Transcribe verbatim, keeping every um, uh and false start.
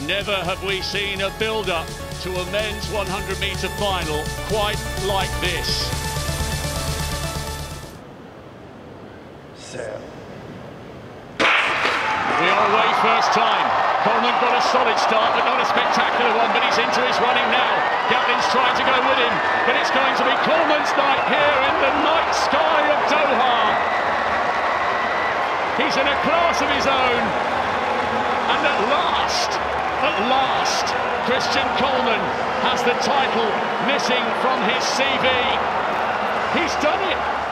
Never have we seen a build-up to a men's one hundred metre final quite like this. Set. We are away first time. Coleman got a solid start, but not a spectacular one, but he's into his running now. Gatlin's trying to go with him, but it's going to be Coleman's night here in the night sky of Doha. He's in a class of his own, and at last, at last, Christian Coleman has the title missing from his C V. He's done it.